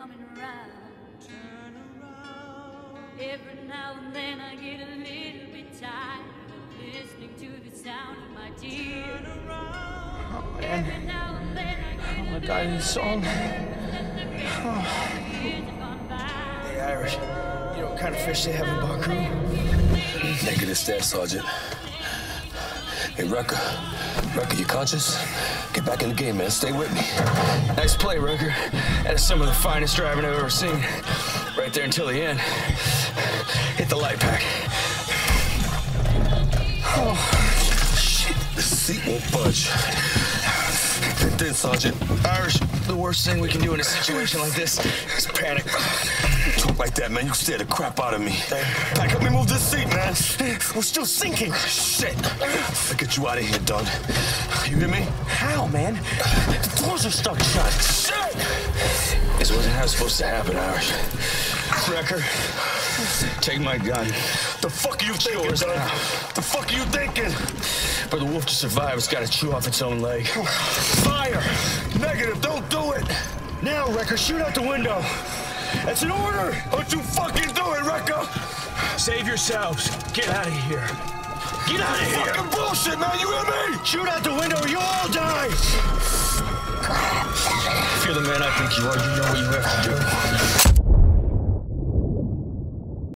coming around. Turn around. Every now and then I get a little bit tired of listening to the sound of my tears. Turn around. Oh man, every now and then I I'm gonna die in this song. Hey Irish, you know what kind of fish they have in Baku? Negative stat, Sergeant. Hey, Recker. Recker, you conscious? Get back in the game, man. Stay with me. Nice play, Recker. That is some of the finest driving I've ever seen. Right there until the end. Hit the light pack. Oh, shit. The seat won't budge. It did, Sergeant. Irish, the worst thing we can do in a situation like this is panic. Talk like that, man. You scare the crap out of me. Pack, help me move this seat, man. We're still sinking. Shit. I'll get you out of here, Dunn. You hear me? How, man? The doors are stuck shut. Shit! This wasn't how it's supposed to happen, Irish. Recker, take my gun. The fuck are you thinking, Dunn? The fuck are you thinking? For the wolf to survive, it's got to chew off its own leg. Fire! Negative, don't do it! Now, Recker, shoot out the window. That's an order! Don't you fucking do it, Recker! Save yourselves. Get out of here. Get out of here! Fucking bullshit, man! You hear me? Shoot out the window or you'll all die! If you're the man I think you are, you know what you have to do.